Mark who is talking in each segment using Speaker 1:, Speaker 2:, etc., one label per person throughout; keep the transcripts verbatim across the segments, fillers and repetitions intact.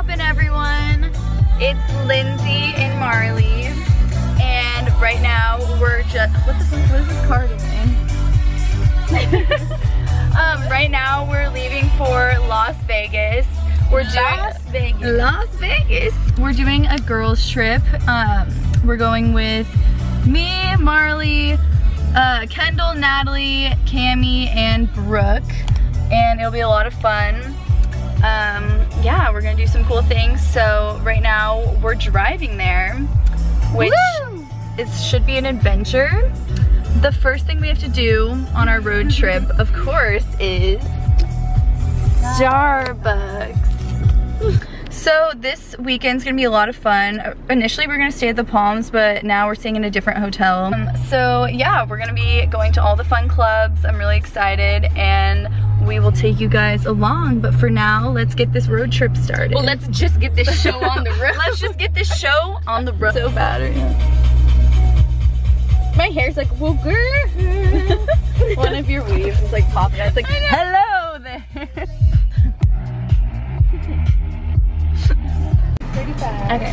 Speaker 1: poppin', everyone? It's Lindsay and Marley, and right now we're just what the fuck? What is this car doing? um, right now we're leaving for Las Vegas. We're doing Las Vegas. Las Vegas. We're doing a girls trip. Um, we're going with me, Marley, uh, Kendall, Natalie, Cami, and Brooke, and it'll be a lot of fun. Um, yeah, we're gonna do some cool things. So right now we're driving there, which it should be an adventure. The first thing we have to do on our road trip, of course, is Starbucks. So this weekend's gonna be a lot of fun. Initially we we're gonna stay at the Palms, but now we're staying in a different hotel. Um, so yeah, we're gonna be going to all the fun clubs. I'm really excited, and we will take you guys along. But for now, let's get this road trip started.
Speaker 2: Well, let's just get this show on the road.
Speaker 1: Let's just get this show on the road. So bad right now.
Speaker 2: My hair's like, well, girl.
Speaker 1: One of your weaves is like popping out. It's like, hello there.
Speaker 2: thirty-five.
Speaker 1: Okay.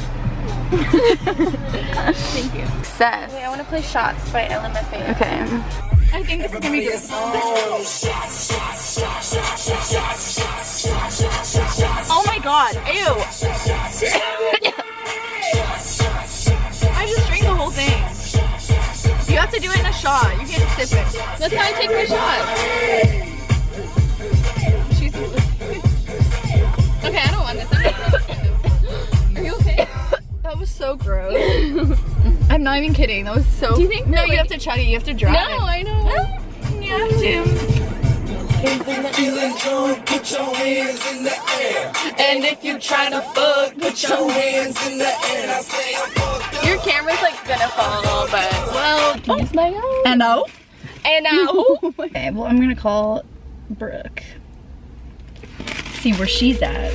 Speaker 1: Thank you. Success.
Speaker 2: Wait, I want to play Shots by L M F A.
Speaker 1: Okay.
Speaker 2: I think this is gonna be good. Oh my god, ew. I just drank the whole thing. You have to do it in a shot. You can't sip it. That's how I take my shot. She's okay, I don't want this. Are you okay? That was so gross. I'm not even kidding. That was so.
Speaker 1: Do you think?
Speaker 2: No,
Speaker 1: No,
Speaker 2: you
Speaker 1: like,
Speaker 2: have to chug it. You have to drive.
Speaker 1: No, I know.
Speaker 2: You have to.
Speaker 3: And if you try to fuck, put your hands in the air. I say I'm fucked up.
Speaker 2: Your camera's like gonna fall, but well. Oh my god.
Speaker 1: And oh.
Speaker 2: And now.
Speaker 1: Okay, well I'm gonna call Brooke. See where she's at.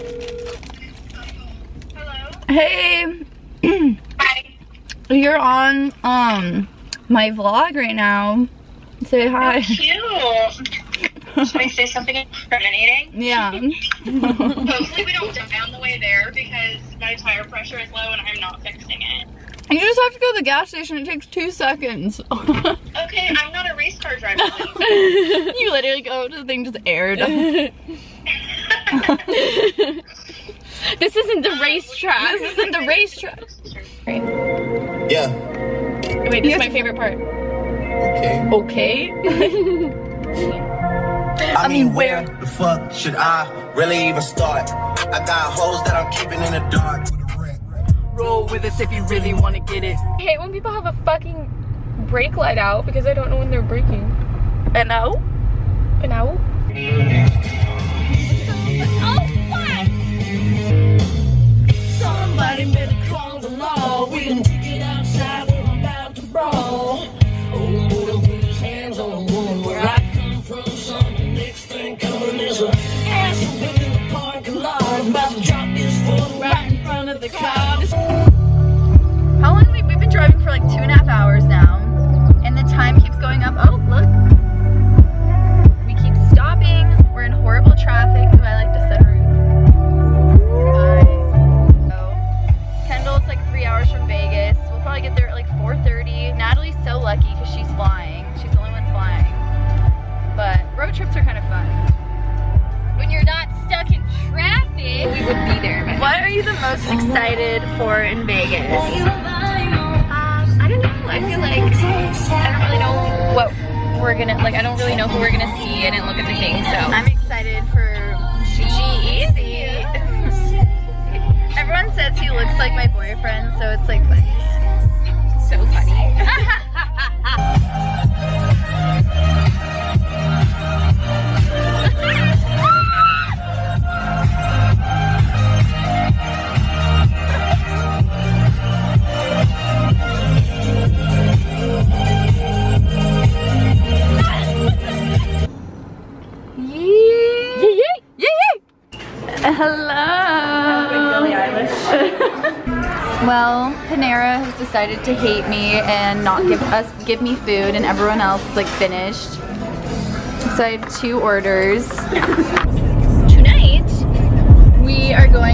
Speaker 4: Hello.
Speaker 1: Hey.
Speaker 4: Hi.
Speaker 1: You're on um my vlog right now. Say hi.
Speaker 4: Cute. Should I say something incriminating?
Speaker 1: Yeah.
Speaker 4: Hopefully we don't die on the way there because my tire pressure is low and I'm not fixing it.
Speaker 1: You just have to go to the gas station. It takes two seconds.
Speaker 4: Okay, I'm not a race car driver.
Speaker 1: You literally go to the thing just aired.
Speaker 2: This isn't the racetrack.
Speaker 1: This isn't the racetrack.
Speaker 3: Yeah.
Speaker 2: Wait, this is my favorite part.
Speaker 3: Okay.
Speaker 1: Okay.
Speaker 3: I mean, where the fuck should I really even start? I got hoes that I'm keeping in the dark.
Speaker 1: Roll with us if you really want to get it.
Speaker 2: I hate when people have a fucking brake light out because I don't know when they're braking.
Speaker 1: And now?
Speaker 2: And now?
Speaker 3: Somebody better call the law. We can take it outside when I'm about to brawl. Oh, boy, put his hands on a woman where I come from. Son, the next thing coming is a ass up in the parking lot. I'm about to drop this foot right in front of the car.
Speaker 1: How long have we, we've been driving for like two and a half hours now, and the time keeps going up. Oh, look. We keep stopping. We're in horrible traffic. Do I like to set route? So, Kendall's like three hours from Vegas. We'll probably get there at like four thirty. Natalie's so lucky because she's flying. She's the only one flying. But road trips are kind of fun.
Speaker 2: When you're not stuck in traffic, we would be there. By
Speaker 1: What are you the most excited for in Vegas?
Speaker 2: Um, I don't know. I feel like I don't really know what we're gonna like. I don't really know who we're gonna see. I didn't look at the thing, so
Speaker 1: I'm excited for G Easy. Everyone says he looks like my boyfriend, so it's like funny.
Speaker 2: so funny.
Speaker 1: Hello. Well, Panera has decided to hate me and not give us give me food, and everyone else is like finished. So I have two orders. Tonight we are going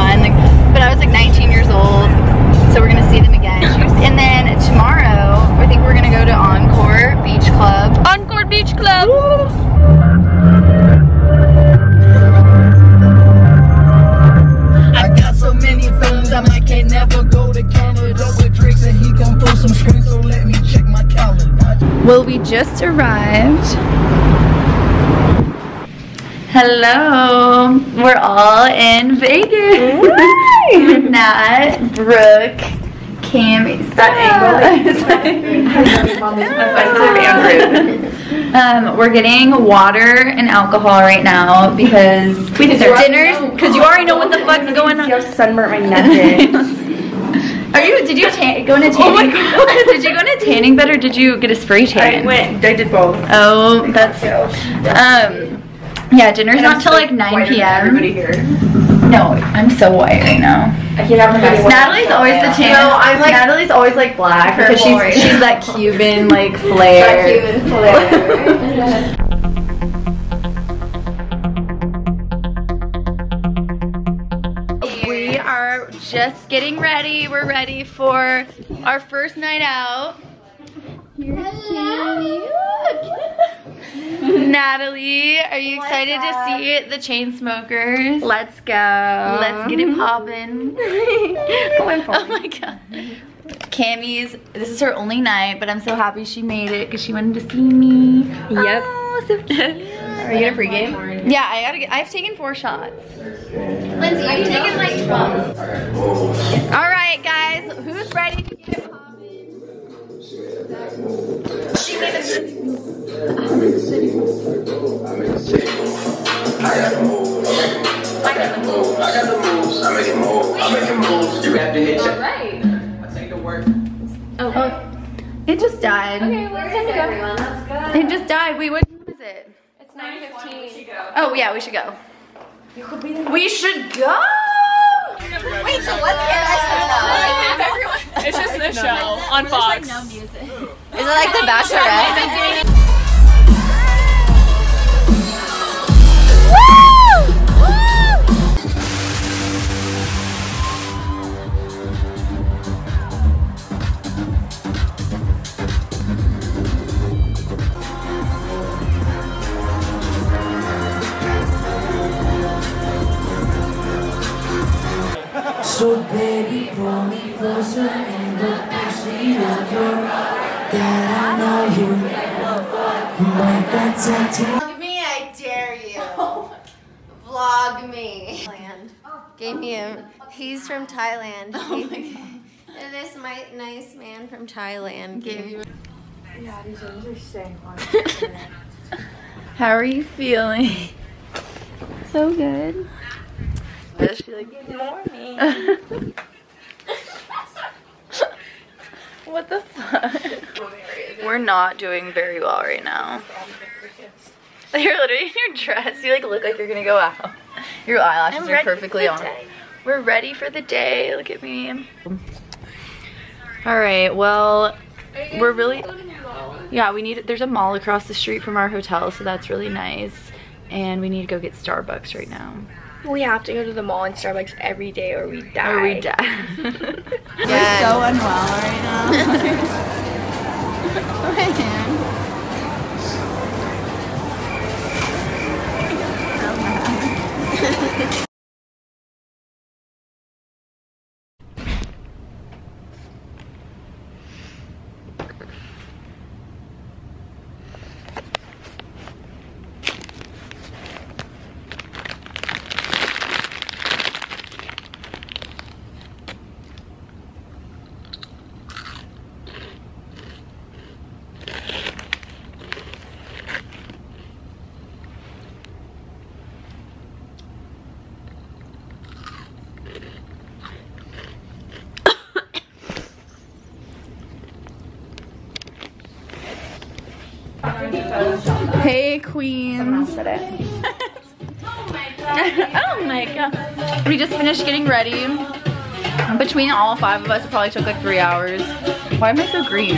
Speaker 1: fun. Like, but I was like nineteen years old, so we're gonna see them again. And then tomorrow, I think we're gonna go to Encore Beach Club. Encore Beach Club.
Speaker 3: I got so many friends, I might can't never go to Canada with Drake and he gon' throw some screens, so let me check my calendar.
Speaker 1: Well, we just arrived. Hello, we're all in Vegas. Nat, Brooke, Cami, that angle. Um, we're getting water and alcohol right now because we did dinners. Because you already know what the fuck's going on.
Speaker 2: You sunburnt my neck.
Speaker 1: Are you? Did you tan, go in a tanning? Oh my god! Did you go in a tanning bed or did you get a spray tan?
Speaker 2: I went. I did both.
Speaker 1: Oh, that's um. Yeah, dinner's and not till like nine P M
Speaker 2: Everybody here.
Speaker 1: No, I'm so white right now.
Speaker 2: I can't have the
Speaker 1: Natalie's always the tan.
Speaker 2: No, I'm like Natalie's always like black because she's right she's that Cuban like flair. That Cuban flair.
Speaker 1: We are just getting ready. We're ready for our first night out. Hello. Natalie, are you excited What's to up? see it? The Chainsmokers.
Speaker 2: Let's go.
Speaker 1: Let's get it poppin'. Oh my god. Cammy's, this is her only night, but I'm so happy she made it because she wanted to see me.
Speaker 2: Yep.
Speaker 1: Oh, so cute.
Speaker 2: Are you gonna pregame?
Speaker 1: Yeah, I gotta get, I've taken four shots.
Speaker 5: Lindsay, I've taken like twelve.
Speaker 1: All right, guys, who's ready to get it poppin'?
Speaker 6: I got the moves. I got the moves. I got the moves. I'm making moves. I'm making moves. You have to hit your.
Speaker 5: Right.
Speaker 6: I take the work.
Speaker 1: Oh, oh, it just died.
Speaker 5: Okay, well, let's go. Everyone, let's go.
Speaker 1: It just died. Wait, what time is it?
Speaker 5: It's nine fifteen.
Speaker 1: Oh yeah, we should go. We should go.
Speaker 5: Wait, so what's your guys' show?
Speaker 2: It's just a show on Fox.
Speaker 5: Is it like The Bachelorette?
Speaker 3: So baby, pull me closer in the backseat of your that I know you. But that's a
Speaker 5: Vlog me, I dare you. Vlog me. Thailand. Gave me him. He's from Thailand. Oh my god. And this my nice man from Thailand gave you.
Speaker 2: Yeah, these ones are staying on.
Speaker 1: How are you feeling? So good. She like, good morning. What the fuck? We're not doing very well right now. You're literally in your dress. You like look like you're gonna go out. Your eyelashes are perfectly on. We're ready for the day. Look at me. All right. Well, we're really. Yeah, we need. There's a mall across the street from our hotel, so that's really nice. And we need to go get Starbucks right now.
Speaker 2: We have to go to the mall and Starbucks every day or we die.
Speaker 1: Or we die.
Speaker 5: We're
Speaker 1: so unwell right now. My hand. Hey, queens. oh my god. We just finished getting ready. Between all five of us, it probably took like three hours. Why am I so green?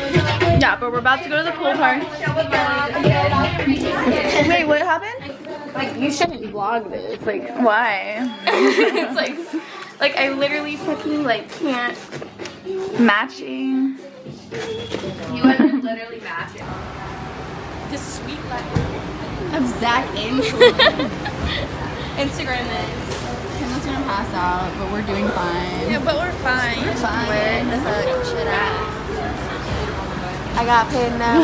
Speaker 1: Yeah, but we're about to go to the pool party. Wait, what happened?
Speaker 2: Like, you shouldn't vlog this. Like,
Speaker 1: Why?
Speaker 2: it's like, like I literally fucking like can't.
Speaker 1: Matching.
Speaker 2: You have to literally match it. The sweet life of Zach and Instagram is. Kendall's gonna pass out, but we're doing fine.
Speaker 1: Yeah, but we're fine.
Speaker 2: We're fine.
Speaker 5: Where the fuck should I? I got paid now.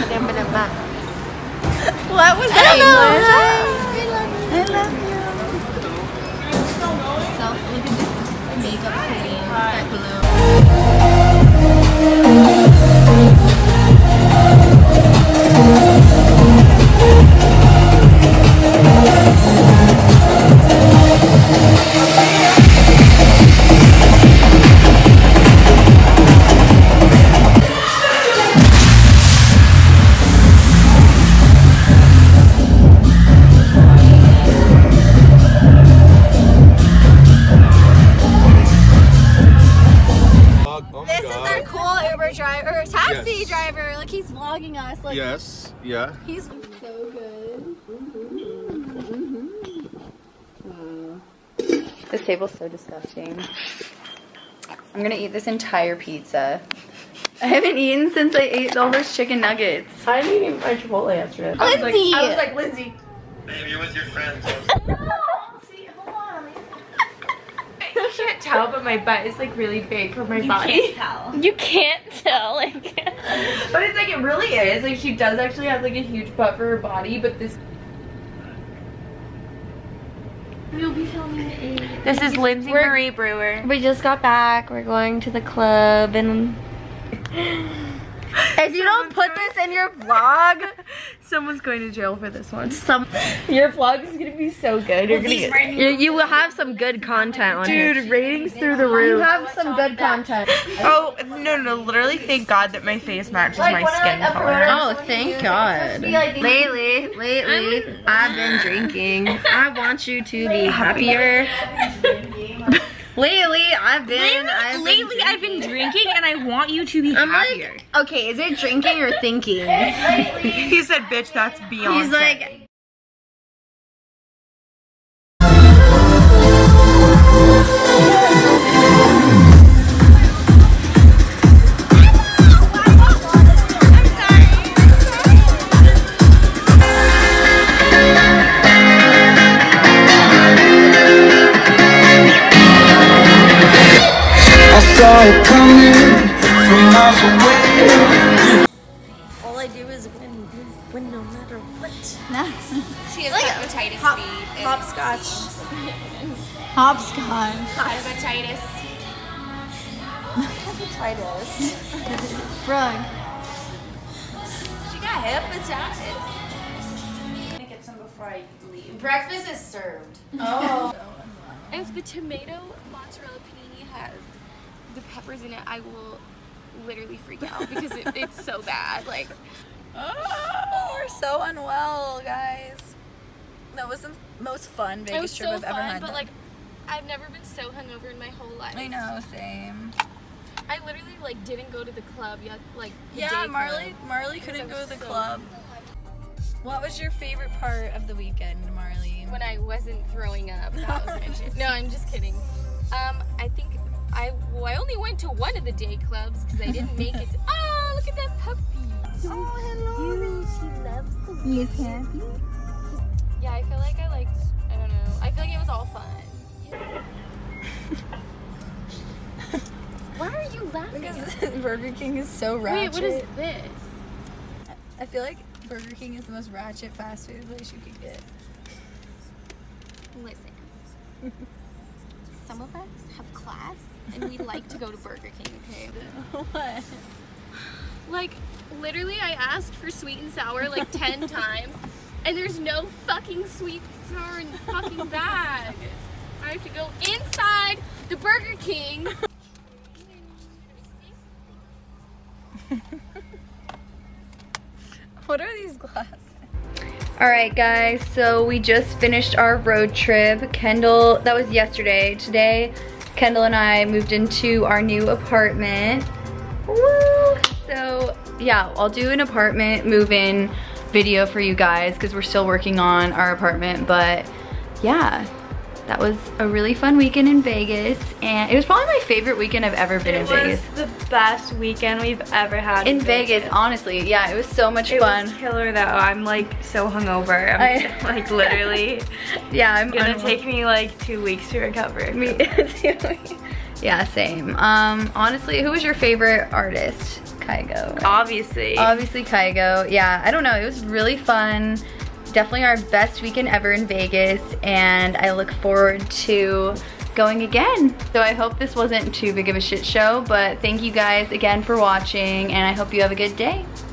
Speaker 1: What was that English? I love you.
Speaker 2: Self, look at this makeup cream, that glow.
Speaker 5: This is our cool Uber driver, or taxi
Speaker 6: Yes.
Speaker 5: driver. Like he's vlogging us. Like
Speaker 6: Yes, yeah.
Speaker 5: he's so good.
Speaker 1: This table's so disgusting. I'm gonna eat this entire pizza. I haven't eaten since I ate all those chicken nuggets.
Speaker 7: I didn't eat my Chipotle yesterday.
Speaker 1: I was like,
Speaker 5: Lindsay!
Speaker 1: I was like, Lindsay.
Speaker 6: Babe, you're with your friends.
Speaker 7: You can't tell, but my butt is like really big for my body.
Speaker 1: tell.
Speaker 7: You can't tell, like. But it's like it really is. Like she does actually have like a huge butt for her body, but this.
Speaker 5: We'll be filming at eight.
Speaker 7: This is Lindsay
Speaker 5: We're-
Speaker 7: Marie Brewer.
Speaker 5: We just got back. We're going to the club and. If you don't put this in your vlog,
Speaker 7: Someone's going to jail for this one.
Speaker 5: some
Speaker 7: Your vlog is gonna be so good. You're gonna get.
Speaker 5: you, you will have some good content on here.
Speaker 7: Dude, ratings through the
Speaker 5: You
Speaker 7: roof.
Speaker 5: have some good content.
Speaker 7: Oh no no! Literally, thank God that my face matches my skin color.
Speaker 5: Oh, thank God. Lately, lately, I've been drinking. I want you to be happier. Lately, I've been. I've been
Speaker 7: Lately, I've been drinking, and I want you to be
Speaker 5: I'm
Speaker 7: happier.
Speaker 5: like, okay, is it drinking or thinking?
Speaker 7: He said, "Bitch, that's Beyonce."
Speaker 5: He's like.
Speaker 3: I saw it coming from miles away.
Speaker 5: All I do is win, win, win no matter what.
Speaker 2: She has
Speaker 5: Like
Speaker 2: hepatitis
Speaker 5: hop-
Speaker 2: B.
Speaker 5: hopscotch.
Speaker 1: Hopscotch.
Speaker 2: Hepatitis.
Speaker 1: Brooke.
Speaker 2: She got hepatitis.
Speaker 5: Breakfast is served.
Speaker 2: If the tomato mozzarella panini has the peppers in it, I will literally freak out because it, it's so bad. Like,
Speaker 1: We're so unwell, guys. That was the most fun
Speaker 2: it
Speaker 1: Vegas
Speaker 2: was
Speaker 1: trip
Speaker 2: so
Speaker 1: I've ever
Speaker 2: fun,
Speaker 1: had.
Speaker 2: but like, I've never been so hungover in my whole life.
Speaker 1: I know, same.
Speaker 2: I literally like didn't go to the club yet. Like, the
Speaker 1: Yeah,
Speaker 2: day
Speaker 1: Marley.
Speaker 2: club.
Speaker 1: Marley
Speaker 2: Because
Speaker 1: couldn't
Speaker 2: I
Speaker 1: go
Speaker 2: was
Speaker 1: to the
Speaker 2: so
Speaker 1: club. What was your favorite part of the weekend, Marley?
Speaker 2: When I wasn't throwing up, that was my shit. No, I'm just kidding. Um, I think I well, I only went to one of the day clubs because I didn't make it. To, oh, look at that puppy!
Speaker 1: Oh, hello.
Speaker 2: She loves the.
Speaker 1: He's happy.
Speaker 2: Yeah, I feel like I liked. I don't know. I feel like it was all fun. Why are you laughing?
Speaker 1: Because Burger King is so
Speaker 2: Wait,
Speaker 1: ratchet.
Speaker 2: what is this?
Speaker 1: I feel like Burger King is the most ratchet fast food place you could get.
Speaker 2: Listen. Some of us have class and we like to go to Burger King, okay?
Speaker 1: What?
Speaker 2: Like, literally, I asked for sweet and sour like ten times, and there's no fucking sweet and sour in the fucking bag. I have to go inside the Burger King.
Speaker 1: What are these glasses?
Speaker 8: All right, guys, so we just finished our road trip. Kendall, that was yesterday. Today, Kendall and I moved into our new apartment. Woo! So, yeah, I'll do an apartment move-in video for you guys because we're still working on our apartment, but yeah. That was a really fun weekend in Vegas, and it was probably my favorite weekend I've ever been
Speaker 1: it
Speaker 8: in Vegas.
Speaker 1: It was the best weekend we've ever had
Speaker 8: in,
Speaker 1: in
Speaker 8: Vegas.
Speaker 1: Vegas.
Speaker 8: Honestly. Yeah, it was so much
Speaker 1: it
Speaker 8: fun.
Speaker 1: It was killer though. I'm like so hungover. I'm I, like literally.
Speaker 8: Yeah, I'm
Speaker 1: gonna take me like two weeks to recover.
Speaker 8: Me too. Yeah, same. Um, honestly, who was your favorite artist? Kygo.
Speaker 1: Obviously.
Speaker 8: Obviously Kygo. Yeah, I don't know. It was really fun. Definitely our best weekend ever in Vegas, and I look forward to going again. So I hope this wasn't too big of a shit show, but thank you guys again for watching, and I hope you have a good day.